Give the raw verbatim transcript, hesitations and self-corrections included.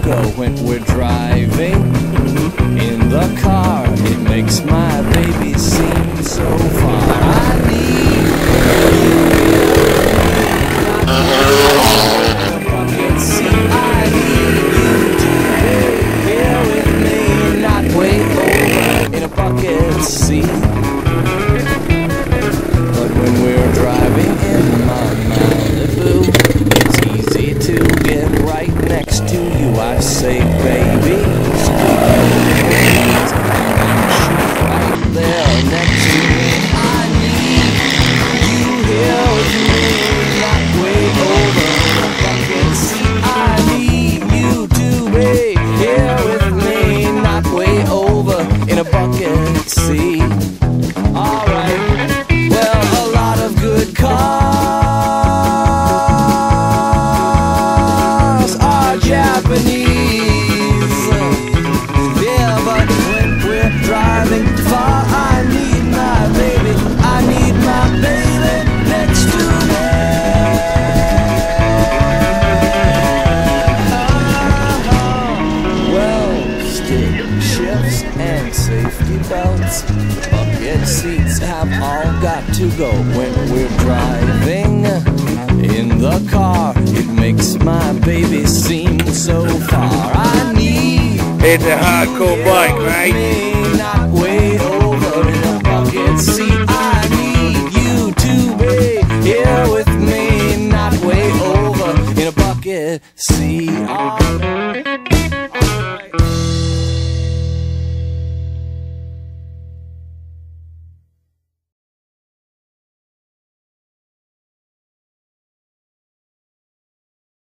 go when we're driving in the car. It makes my baby seem so far. I need a bucket seat. I need you to be here with me, not way over in a bucket seat. But when we're driving in my Malibu, it's easy to get right next to you. I say, baby, please, right there next to me. I need you here with me, not way over in a bucket seat. I need you to be here with me, not way over in a bucket seat. Alright. Well, a lot of good cars are Japanese. Yeah, but when we're driving far, I need my baby. I need my baby next to me. Well, stick shifts and safety belts, bucket seats have all got to go when we're driving in the car. It makes my baby seem so far. I need It's a hardcore bike, mate. me, not way over in a bucket seat. I need you to be here with me, not way over in a bucket seat. Oh.